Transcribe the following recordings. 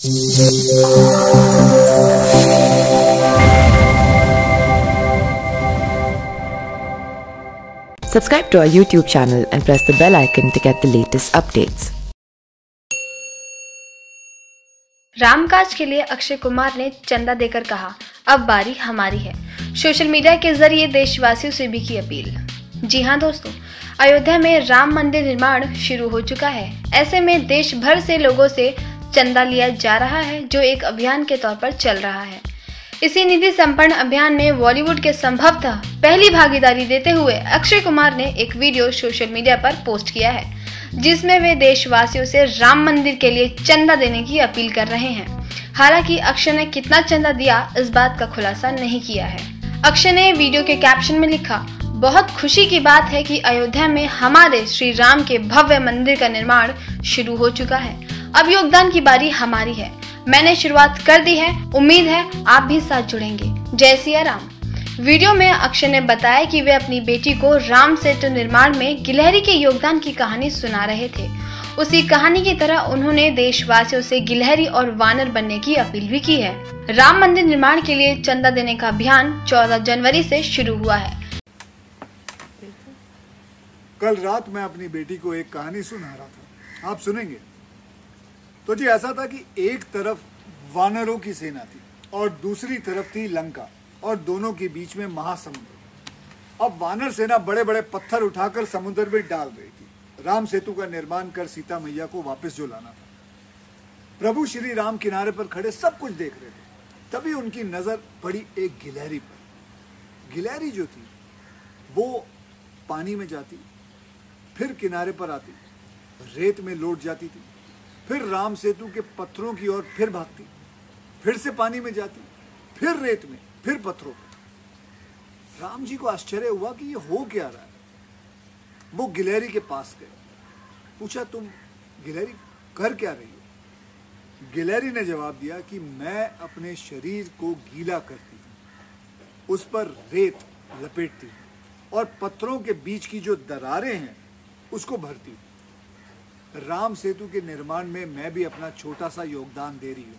Subscribe to our YouTube channel and press the bell icon to get the latest updates. रामकाज के लिए अक्षय कुमार ने चंदा देकर कहा, अब बारी हमारी है। सोशल मीडिया के जरिए देशवासियों से भी की अपील। जी हां दोस्तों, अयोध्या में राम मंदिर निर्माण शुरू हो चुका है। ऐसे में देश भर से लोगों से चंदा लिया जा रहा है, जो एक अभियान के तौर पर चल रहा है। इसी निधि संपन्न अभियान में बॉलीवुड के संभवतः पहली भागीदारी देते हुए अक्षय कुमार ने एक वीडियो सोशल मीडिया पर पोस्ट किया है, जिसमें वे देशवासियों से राम मंदिर के लिए चंदा देने की अपील कर रहे हैं। हालांकि अक्षय ने कितना चंदा दिया, इस बात का खुलासा नहीं किया है। अक्षय ने वीडियो के कैप्शन में लिखा, बहुत खुशी की बात है कि अयोध्या में हमारे श्री राम के भव्य मंदिर का निर्माण शुरू हो चुका है। अब योगदान की बारी हमारी है। मैंने शुरुआत कर दी है, उम्मीद है आप भी साथ जुड़ेंगे। जय सिया राम। वीडियो में अक्षय ने बताया कि वे अपनी बेटी को राम सेतु निर्माण में गिलहरी के योगदान की कहानी सुना रहे थे। उसी कहानी की तरह उन्होंने देशवासियों से गिलहरी और वानर बनने की अपील भी की है। राम मंदिर निर्माण के लिए चंदा देने का अभियान 14 जनवरी से शुरू हुआ है। कल रात मैं अपनी बेटी को एक कहानी सुना रहा था, आप सुनेंगे? तो जी ऐसा था कि एक तरफ वानरों की सेना थी और दूसरी तरफ थी लंका, और दोनों के बीच में महासमुद्र। अब वानर सेना बड़े बड़े पत्थर उठाकर समुद्र में डाल रही थी। राम सेतु का निर्माण कर सीता मैया को वापस जो लाना था। प्रभु श्री राम किनारे पर खड़े सब कुछ देख रहे थे। तभी उनकी नजर पड़ी एक गिलहरी पर। गिलहरी जो थी वो पानी में जाती, फिर किनारे पर आती, रेत में लौट जाती थी, फिर राम सेतु के पत्थरों की ओर फिर भागती, फिर से पानी में जाती, फिर रेत में, फिर पत्थरों पर। राम जी को आश्चर्य हुआ कि ये हो क्या रहा है। वो गिलहरी के पास गए, पूछा, तुम गिलहरी कर क्या रही हो? गिलहरी ने जवाब दिया कि मैं अपने शरीर को गीला करती हूं, उस पर रेत लपेटती हूं और पत्थरों के बीच की जो दरारें हैं उसको भरती हूं। राम सेतु के निर्माण में मैं भी अपना छोटा सा योगदान दे रही हूं।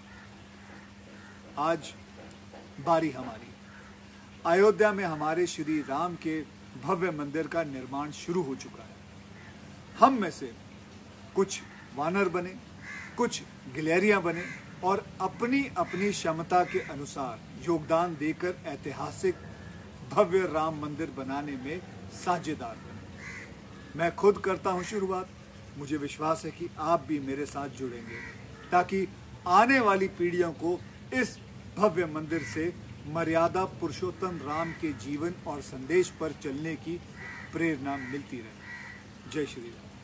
आज बारी हमारी। अयोध्या में हमारे श्री राम के भव्य मंदिर का निर्माण शुरू हो चुका है। हम में से कुछ वानर बने, कुछ गिलहरियां बने और अपनी अपनी क्षमता के अनुसार योगदान देकर ऐतिहासिक भव्य राम मंदिर बनाने में साझेदार बने। मैं खुद करता हूं शुरुआत। मुझे विश्वास है कि आप भी मेरे साथ जुड़ेंगे, ताकि आने वाली पीढ़ियों को इस भव्य मंदिर से मर्यादा पुरुषोत्तम राम के जीवन और संदेश पर चलने की प्रेरणा मिलती रहे। जय श्री राम।